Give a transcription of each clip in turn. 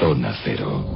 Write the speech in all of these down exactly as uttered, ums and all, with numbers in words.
Zona Cero.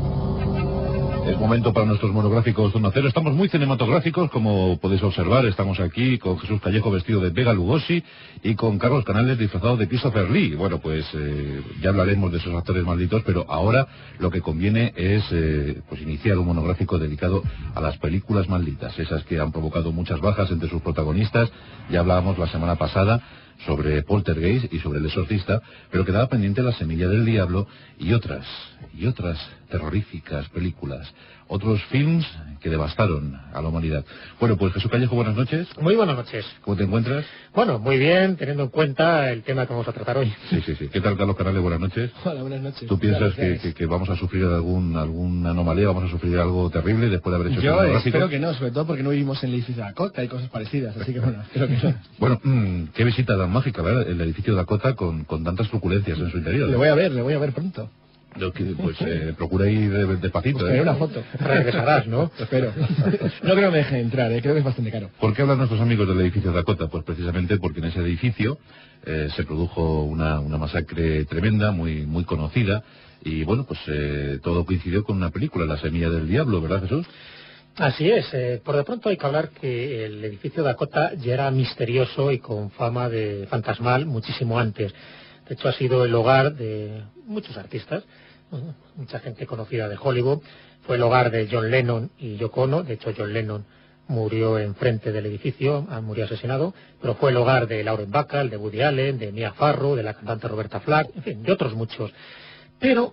Es momento para nuestros monográficos Zona Cero. Estamos muy cinematográficos, como podéis observar. Estamos aquí con Jesús Callejo vestido de Bela Lugosi y con Carlos Canales disfrazado de Christopher Lee. Bueno, pues eh, ya hablaremos de esos actores malditos, pero ahora lo que conviene es eh, pues iniciar un monográfico dedicado a las películas malditas, esas que han provocado muchas bajas entre sus protagonistas. Ya hablábamos la semana pasada sobre Poltergeist y sobre El Exorcista, pero quedaba pendiente La Semilla del Diablo y otras, y otras terroríficas películas, otros films que devastaron a la humanidad. Bueno, pues Jesús Callejo, buenas noches. Muy buenas noches. ¿Cómo te encuentras? Bueno, muy bien, teniendo en cuenta el tema que vamos a tratar hoy. Sí, sí, sí. ¿Qué tal, Carlos Canales? Buenas noches. Hola, buenas noches. ¿Tú piensas que, que, que vamos a sufrir algún alguna anomalía, vamos a sufrir algo terrible después de haber hecho Yo este espero que no, sobre todo porque no vivimos en el edificio de Dakota y cosas parecidas, así que bueno, espero que no. Bueno, mmm, qué visita tan mágica, ¿verdad? El edificio de Dakota con, con tantas truculencias en su interior. Le voy a ver, le voy a ver pronto. Pues eh, procura ir despacito. Buscaré ¿eh? una foto. Regresarás, ¿no? Espero. No creo que me dejen entrar, ¿eh? Creo que es bastante caro. ¿Por qué hablan nuestros amigos del edificio de Dakota? Pues precisamente porque en ese edificio eh, se produjo una, una masacre tremenda, muy muy conocida, y bueno, pues eh, todo coincidió con una película, La Semilla del Diablo, ¿verdad, Jesús? Así es. Eh, por de pronto hay que hablar que el edificio de Dakota ya era misterioso y con fama de fantasmal muchísimo antes. De hecho, ha sido el hogar de muchos artistas, mucha gente conocida de Hollywood. Fue el hogar de John Lennon y Yoko Ono. De hecho, John Lennon murió enfrente del edificio, murió asesinado, pero fue el hogar de Lauren Bacall, de Woody Allen, de Mia Farrow, de la cantante Roberta Flack, en fin, de otros muchos. Pero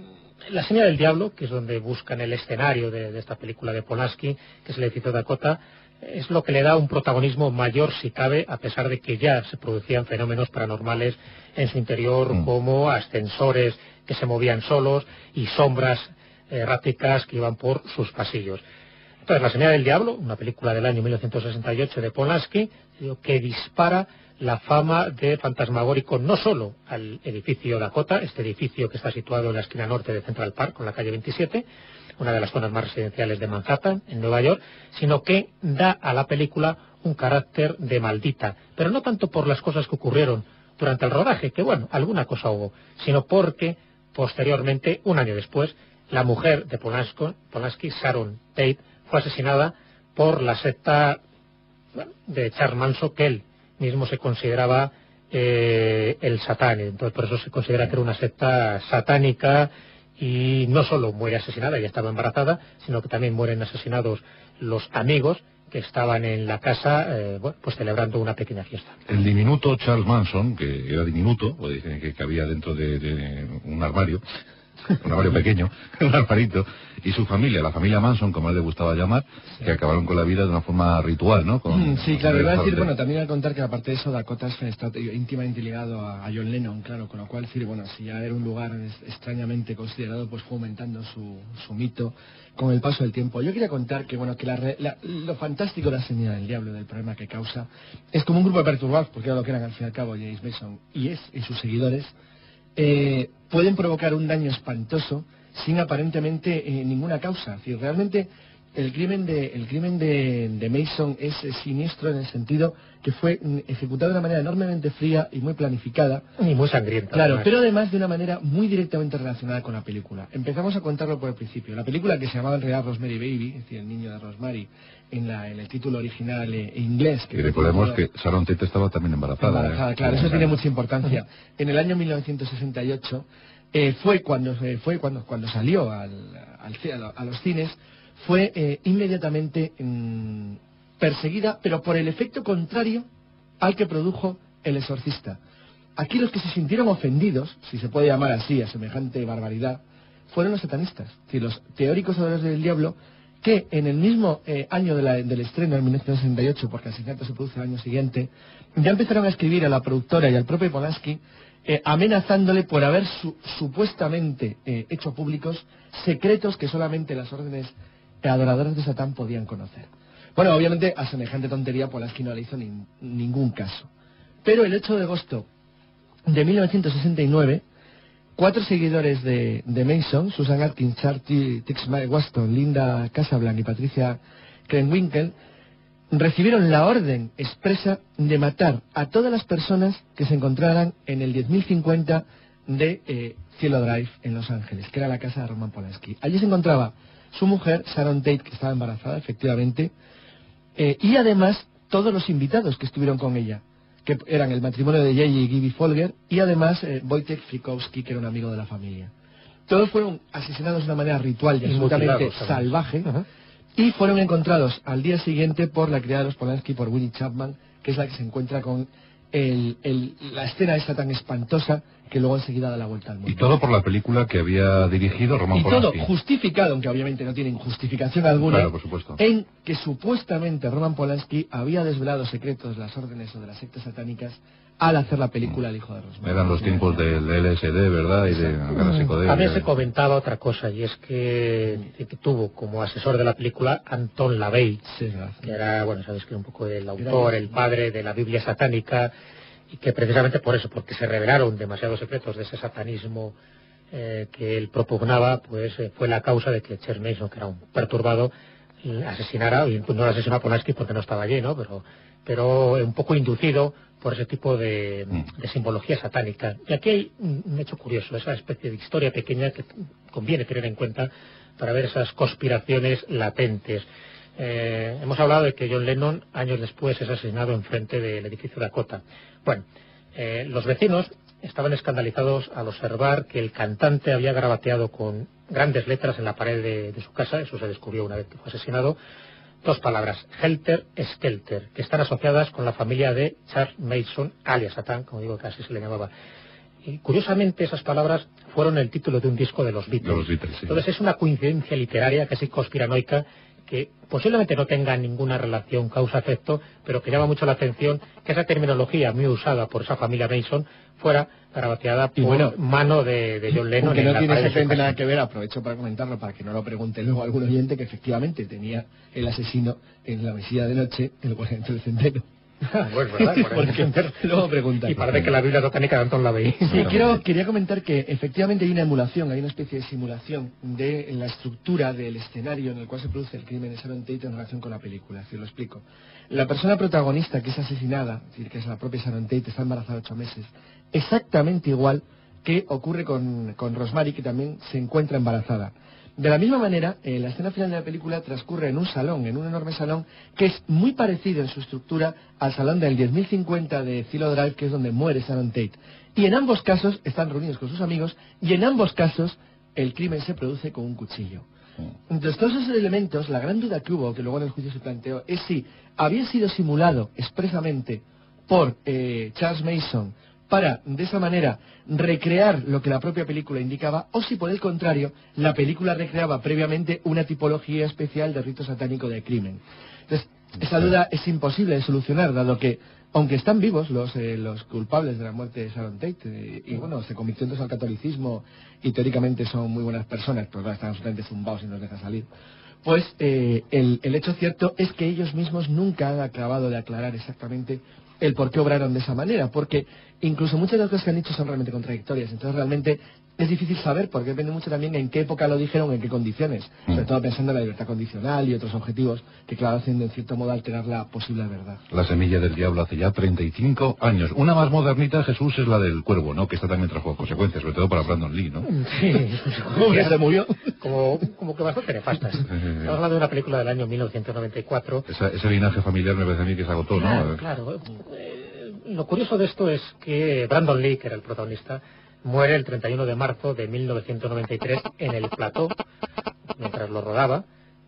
La Semilla del Diablo, que es donde buscan el escenario de, de esta película de Polanski, que es el edificio de Dakota, es lo que le da un protagonismo mayor, si cabe, a pesar de que ya se producían fenómenos paranormales en su interior, mm. como ascensores que se movían solos y sombras erráticas que iban por sus pasillos. Entonces, La Semilla del Diablo, una película del año mil novecientos sesenta y ocho de Polanski, que dispara la fama de fantasmagórico no solo al edificio Dakota, este edificio que está situado en la esquina norte de Central Park, con la calle veintisiete, una de las zonas más residenciales de Manhattan, en Nueva York, sino que da a la película un carácter de maldita, pero no tanto por las cosas que ocurrieron durante el rodaje, que bueno, alguna cosa hubo, sino porque posteriormente, un año después, la mujer de Polanski, Polanski Sharon Tate, fue asesinada por la secta bueno, de Charles Manson, que él mismo se consideraba eh, el satán, entonces por eso se considera que era una secta satánica. Y no solo muere asesinada, ella estaba embarazada, sino que también mueren asesinados los amigos que estaban en la casa, eh, bueno, pues celebrando una pequeña fiesta. El diminuto Charles Manson, que era diminuto, pues dicen que cabía dentro de, de un armario, un armario pequeño, un armarito, y su familia, la familia Manson, como a él le gustaba llamar, sí. que acabaron con la vida de una forma ritual, ¿no? Con, mm, sí, con claro, iba a decir, bueno, también a contar que aparte de eso, Dakota está íntimamente ligado a, a John Lennon, claro, con lo cual decir, bueno, si ya era un lugar extrañamente considerado, pues fue aumentando su, su mito con el paso del tiempo. Yo quería contar que, bueno, que la, la, lo fantástico de La Semilla del Diablo, del problema que causa, es como un grupo de perturbados, porque era lo que eran al fin y al cabo James Mason y es y sus seguidores, eh, pueden provocar un daño espantoso sin aparentemente eh, ninguna causa. Es decir, realmente el crimen de el crimen de, de Mason es eh, siniestro en el sentido que fue mm, ejecutado de una manera enormemente fría y muy planificada. Y muy sangrienta. Claro, además. Pero además de una manera muy directamente relacionada con la película. Empezamos a contarlo por el principio. La película, que se llamaba en realidad Rosemary Baby, es decir, el niño de Rosemary, en, la, en el título original eh, inglés. Que y recordemos que Sharon Tate estaba también embarazada. Embarazada, ¿eh? claro, eso tiene mucha importancia. En el año mil novecientos sesenta y ocho eh, fue cuando eh, fue cuando cuando salió al, al, a los cines, fue eh, inmediatamente mmm, perseguida, pero por el efecto contrario al que produjo El Exorcista. Aquí los que se sintieron ofendidos, si se puede llamar así a semejante barbaridad, fueron los satanistas, es decir, los teóricos adoradores del diablo, que en el mismo eh, año de la, del estreno, en mil novecientos sesenta y ocho, porque el asesinato se produce el año siguiente, ya empezaron a escribir a la productora y al propio Polanski, eh, amenazándole por haber su, supuestamente eh, hecho públicos secretos que solamente las órdenes adoradoras de Satán podían conocer. Bueno, obviamente a semejante tontería Polanski no le hizo ni, ningún caso. Pero el ocho de agosto de mil novecientos sesenta y nueve, cuatro seguidores de, de Mason, Susan Atkins, Charlie Tix Waston, Linda Casablanc y Patricia Krenwinkel, recibieron la orden expresa de matar a todas las personas que se encontraran en el diez mil cincuenta de eh, Cielo Drive en Los Ángeles, que era la casa de Roman Polanski. Allí se encontraba su mujer, Sharon Tate, que estaba embarazada, efectivamente, eh, y además todos los invitados que estuvieron con ella, que eran el matrimonio de Jay y Gibby Folger, y además eh, Wojciech Frykowski, que era un amigo de la familia. Todos fueron asesinados de una manera ritual y absolutamente salvaje, uh-huh. y fueron encontrados al día siguiente por la criada de los Polanski, por Winnie Chapman, que es la que se encuentra con el, el, la escena esa tan espantosa que luego enseguida da la vuelta al mundo. Y todo por la película que había dirigido Roman y Polanski. Y todo justificado, aunque obviamente no tienen justificación alguna, claro, por supuesto. en que supuestamente Roman Polanski había desvelado secretos de las órdenes o de las sectas satánicas al hacer la película El hijo de Rosmar. Eran los tiempos del L S D, ¿verdad? Y de la psicodelia. También se comentaba otra cosa, y es que, que tuvo como asesor de la película Anton LaVey, sí, que era, bueno, sabéis que era un poco el autor, el padre de la Biblia satánica, y que precisamente por eso, porque se revelaron demasiados secretos de ese satanismo eh, que él propugnaba, pues eh, fue la causa de que Charles Manson, que era un perturbado, asesinara, y no asesinó a Polanski porque no estaba allí, ¿no? Pero, pero un poco inducido por ese tipo de, de simbología satánica. Y aquí hay un hecho curioso, esa especie de historia pequeña que conviene tener en cuenta para ver esas conspiraciones latentes. Eh, hemos hablado de que John Lennon años después es asesinado enfrente del edificio Dakota. Bueno, eh, los vecinos estaban escandalizados al observar que el cantante había garabateado con grandes letras en la pared de, de su casa, eso se descubrió una vez que fue asesinado, dos palabras, Helter Skelter, que están asociadas con la familia de Charles Manson, alias Satán, como digo que así se le llamaba. Y curiosamente esas palabras fueron el título de un disco de los Beatles. Los Beatles, sí. Entonces es una coincidencia literaria casi conspiranoica que posiblemente no tenga ninguna relación causa-efecto, pero que llama mucho la atención que esa terminología muy usada por esa familia Manson fuera garabateada por bueno, mano de, de John Lennon. Que no en tiene la exactamente nada que ver, aprovecho para comentarlo, para que no lo pregunte luego algún oyente, que efectivamente tenía el asesino en la mesilla de noche, en el cuarenta del centeno. Pues verdad, porque luego preguntan. Y parece que la Biblia satánica de Anton LaVey. Sí, quiero, quería comentar que efectivamente hay una emulación, hay una especie de simulación de la estructura del escenario en el cual se produce el crimen de Sharon Tate en relación con la película. Si lo explico. La persona protagonista que es asesinada, es decir, que es la propia Sharon Tate, está embarazada ocho meses, exactamente igual que ocurre con, con Rosemary, que también se encuentra embarazada. De la misma manera, eh, la escena final de la película transcurre en un salón, en un enorme salón, que es muy parecido en su estructura al salón del diez mil cincuenta de Cielo Drive, que es donde muere Sharon Tate. Y en ambos casos están reunidos con sus amigos, y en ambos casos el crimen se produce con un cuchillo. Entonces, todos esos elementos, la gran duda que hubo, que luego en el juicio se planteó, es si había sido simulado expresamente por eh, Charles Manson para, de esa manera, recrear lo que la propia película indicaba, o si por el contrario, la película recreaba previamente una tipología especial de rito satánico de crimen. Entonces, esa duda es imposible de solucionar, dado que, aunque están vivos los, eh, los culpables de la muerte de Sharon Tate, eh, y bueno, se convirtió entonces al catolicismo, y teóricamente son muy buenas personas, pero claro, están absolutamente zumbados y no los dejan salir, pues eh, el, el hecho cierto es que ellos mismos nunca han acabado de aclarar exactamente el por qué obraron de esa manera, porque incluso muchas de las cosas que han dicho son realmente contradictorias, entonces realmente es difícil saber, porque depende mucho también en qué época lo dijeron, en qué condiciones, mm. sobre todo pensando en la libertad condicional y otros objetivos que, claro, hacen en cierto modo alterar la posible verdad. La semilla del diablo hace ya treinta y cinco años. Una más modernita, Jesús, es la del Cuervo, ¿no? Que esta también trajo consecuencias, sobre todo para Brandon Lee, ¿no? Sí, ya se murió. Como, como que bastante nefastas. Estamos hablando de una película del año mil novecientos noventa y cuatro. Esa, ese linaje familiar me parece a mí que se agotó, claro, ¿no? Claro, eh, lo curioso de esto es que Brandon Lee, que era el protagonista, muere el treinta y uno de marzo de mil novecientos noventa y tres en el plató, mientras lo rodaba,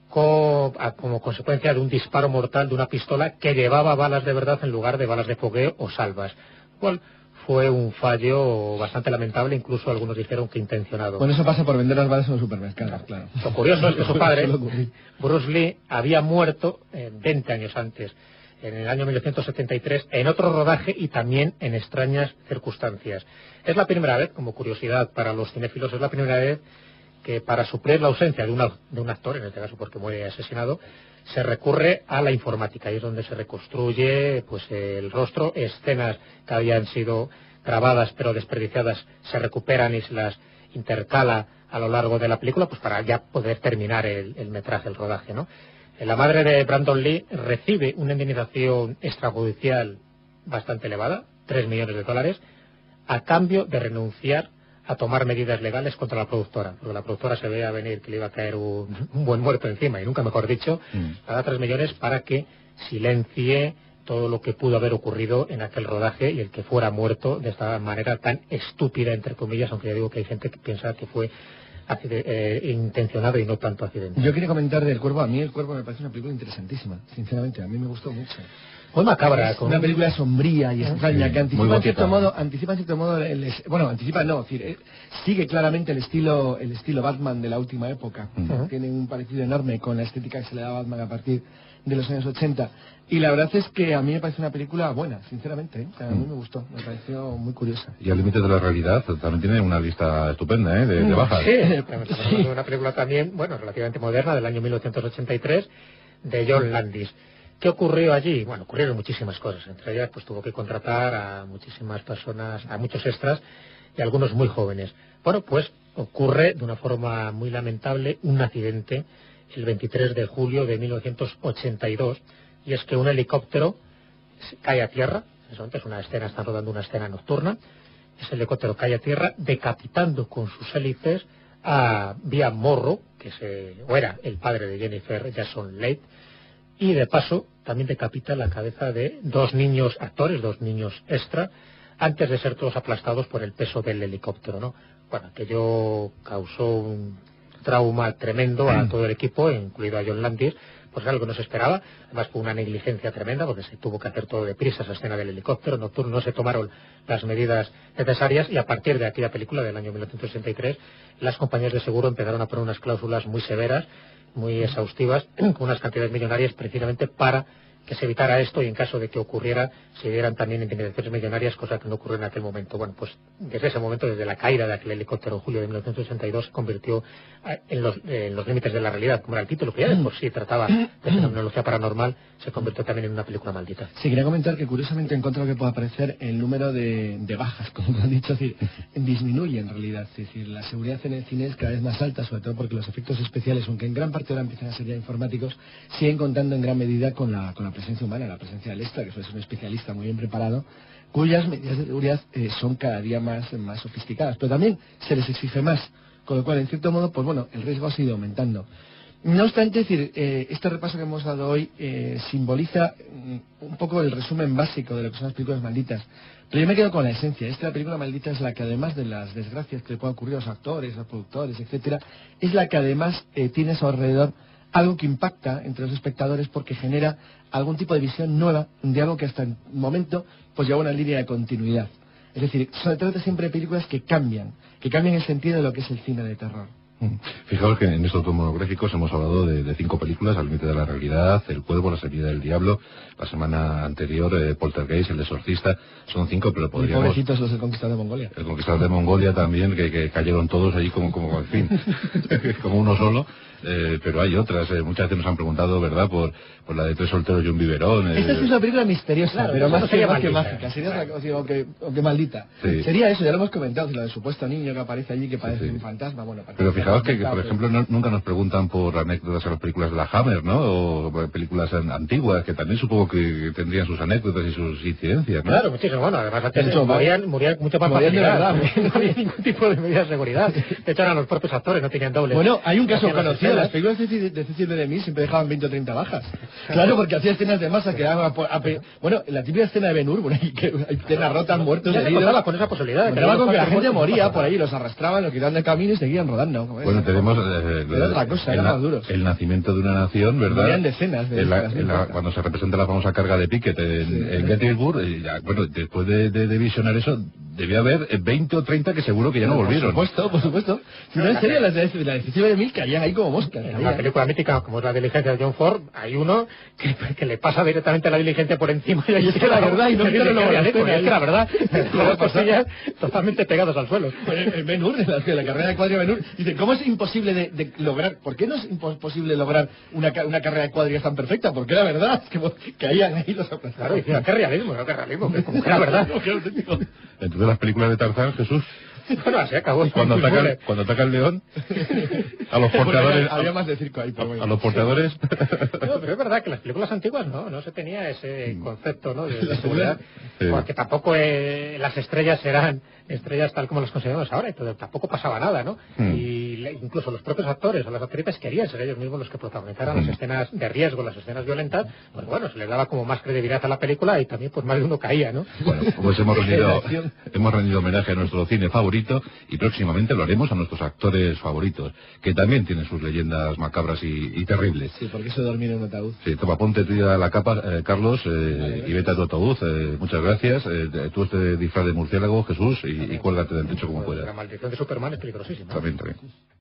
con, a, como consecuencia de un disparo mortal de una pistola que llevaba balas de verdad en lugar de balas de fogueo o salvas. Cual fue un fallo bastante lamentable, incluso algunos dijeron que intencionado. Bueno, eso pasa por vender las balas en los supermercados, claro. Lo curioso es que su padre, Bruce Lee, había muerto eh, veinte años antes, en el año mil novecientos setenta y tres, en otro rodaje y también en extrañas circunstancias. Es la primera vez, como curiosidad para los cinéfilos, es la primera vez que para suplir la ausencia de, una, de un actor, en este caso porque muere asesinado, se recurre a la informática, y es donde se reconstruye pues el rostro, escenas que habían sido grabadas pero desperdiciadas se recuperan y se las intercala a lo largo de la película, pues para ya poder terminar el, el metraje, el rodaje, ¿no? La madre de Brandon Lee recibe una indemnización extrajudicial bastante elevada, tres millones de dólares, a cambio de renunciar a tomar medidas legales contra la productora, porque la productora se veía venir que le iba a caer un, un buen muerto encima, y nunca mejor dicho, mm. a dar tres millones para que silencie todo lo que pudo haber ocurrido en aquel rodaje y el que fuera muerto de esta manera tan estúpida, entre comillas, aunque ya digo que hay gente que piensa que fue eh, intencionado y no tanto accidente. Yo quería comentar del Cuervo. A mí El Cuervo me parece una película interesantísima, sinceramente, a mí me gustó mucho. Muy macabra. Es con una película sombría y extraña, sí, que anticipa en cierto modo, anticipa en cierto modo, el, bueno, anticipa no, es decir, sigue claramente el estilo el estilo Batman de la última época. Uh-huh. Tiene un parecido enorme con la estética que se le da a Batman a partir de los años ochenta. Y la verdad es que a mí me parece una película buena, sinceramente, ¿eh? O sea, a mí me gustó, me pareció muy curiosa. Y Al límite de la realidad también tiene una lista estupenda, ¿eh? De, de bajas. Sí, sí. Una película también, bueno, relativamente moderna, del año mil novecientos ochenta y tres, de John Landis. ¿Qué ocurrió allí? Bueno, ocurrieron muchísimas cosas. Entre ellas, pues tuvo que contratar a muchísimas personas, a muchos extras y algunos muy jóvenes. Bueno, pues ocurre de una forma muy lamentable un accidente el veintitrés de julio de mil novecientos ochenta y dos, y es que un helicóptero cae a tierra. Es una escena, están rodando una escena nocturna. Ese helicóptero cae a tierra decapitando con sus hélices a Vian Morrow, que se, o era el padre de Jennifer Jason Leigh, y de paso también decapita la cabeza de dos niños actores, dos niños extra, antes de ser todos aplastados por el peso del helicóptero, ¿no? Bueno, aquello causó un trauma tremendo a todo el equipo, incluido a John Landis, pues algo que no se esperaba. Además fue una negligencia tremenda porque se tuvo que hacer todo deprisa, esa escena del helicóptero nocturno, no se tomaron las medidas necesarias, y a partir de aquella película del año mil novecientos sesenta y tres las compañías de seguro empezaron a poner unas cláusulas muy severas, muy exhaustivas, con unas cantidades millonarias precisamente para que se evitara esto, y en caso de que ocurriera se dieran también indemnizaciones millonarias, cosa que no ocurrió en aquel momento. Bueno, pues desde ese momento, desde la caída de aquel helicóptero en julio de mil novecientos sesenta y dos, se convirtió en los, en los límites de la realidad, como era el título, que ya de por sí trataba de fenomenología paranormal, se convirtió también en una película maldita. Sí, quería comentar que curiosamente he encontrado que puede aparecer el número de, de bajas, como lo han dicho, es decir, disminuye en realidad, es decir, la seguridad en el cine es cada vez más alta, sobre todo porque los efectos especiales, aunque en gran parte ahora empiezan a ser ya informáticos, siguen contando en gran medida con la, con la presencia humana, la presencia del extra, que es un especialista muy bien preparado, cuyas medidas de seguridad eh, son cada día más, más sofisticadas, pero también se les exige más, con lo cual, en cierto modo, pues bueno, el riesgo ha seguido aumentando. No obstante, es decir, eh, este repaso que hemos dado hoy eh, simboliza mm, un poco el resumen básico de lo que son las películas malditas. Pero yo me quedo con la esencia. Esta película maldita es la que, además de las desgracias que le pueden ocurrir a los actores, a los productores, etcétera, es la que además eh, tiene a su alrededor algo que impacta entre los espectadores porque genera algún tipo de visión nueva de algo que hasta el momento pues lleva una línea de continuidad. Es decir, se trata siempre de películas que cambian, que cambian el sentido de lo que es el cine de terror. Fijaos que en estos dos monográficos hemos hablado de, de cinco películas: Al límite de la realidad, El Cuervo, La semilla del diablo, la semana anterior eh, Poltergeist, El exorcista. Son cinco, pero podríamos... Y pobrecitos los del Conquistador de Mongolia. El Conquistador de Mongolia también, que, que cayeron todos allí como, como en fin, como uno solo. Eh, pero hay otras, eh, muchas veces nos han preguntado, ¿verdad?, por, por la de Tres solteros y un biberón. Eh... Esta es una película misteriosa, claro, pero más, que, más que mágica, sería otra cosa, o que, o que maldita. Sí. Sería eso, ya lo hemos comentado, la del supuesto niño que aparece allí, que parece sí, sí. un fantasma. Bueno, pero fijaos que, que, por ejemplo, no, nunca nos preguntan por anécdotas a las películas de la Hammer, ¿no?, o películas antiguas, que también supongo que tendrían sus anécdotas y sus incidencias, ¿no? Claro, muchísimo. Bueno, además antes hecho, morían, morían mucho más facilidad, no había ningún tipo de medida de seguridad. De hecho, eran los propios actores, no tenían dobles. Bueno, hay un caso conocido, las películas de de Cecil B. DeMille siempre dejaban veinte o treinta bajas. Claro, porque hacía escenas de masa que daban a, a, a, bueno, la típica escena de Ben Hur, bueno, hay, que, hay escenas rotas, muertos, heridos. Con esa posibilidad. Pero con que la gente moría por ahí, los arrastraban, los quitaban del camino y seguían rodando. Bueno, tenemos eh, era otra cosa, el, era más duros. El nacimiento de una nación, ¿verdad? Morían decenas de en la, en la, cuando se representa la famosa carga de Pickett en, sí, en Gettysburg, y ya, bueno, después de, de, de visionar eso, debía haber veinte o treinta que seguro que ya no por volvieron. Por supuesto, por supuesto. Si no, en serio, las de, la de Cecil B. DeMille caían ahí como moscas. En una película mítica como es La diligencia de John Ford, hay uno que, que le pasa directamente la diligencia por encima y, y es que la verdad, y no es que la verdad, las cosillas totalmente pegados al suelo. El Ben Hur, de la, de la carrera de cuadro de Ben Hur, dice, ¿cómo es imposible de, de lograr, por qué no es imposible lograr una, una carrera de cuadrillas tan perfecta? Porque la verdad es que caían ahí los aplastados. Claro, y decía, qué realismo, no, qué realismo, que como que la verdad. Entonces las películas de Tarzán, Jesús... Bueno, así acabó. Cuando ataca, el, cuando ataca el león, a los porteadores... Bueno, había más de circo ahí, por a, a los porteadores... No, pero es verdad que las películas antiguas no, no se tenía ese concepto, ¿no?, de, de seguridad, sí. Porque tampoco eh, las estrellas eran estrellas tal como las consideramos ahora, entonces tampoco pasaba nada, ¿no? Mm. Y le, incluso los propios actores o las actrices querían ser ellos mismos los que protagonizaran mm. las escenas de riesgo, las escenas violentas, pues bueno, se les daba como más credibilidad a la película y también pues más de uno caía, ¿no? Bueno, pues hemos rendido, hemos rendido homenaje a nuestro cine favorito y próximamente lo haremos a nuestros actores favoritos, que también tienen sus leyendas macabras y, y terribles. Sí, porque eso de dormir en un ataúd. Sí, toma, ponte tú ya la capa, eh, Carlos, eh, vale, y vete a tu ataúd. Eh, muchas gracias. Eh, tú este disfraz de murciélago, Jesús, y, y cuélgate del techo como pues puedas. La maldición de Superman es peligrosísima. También, también.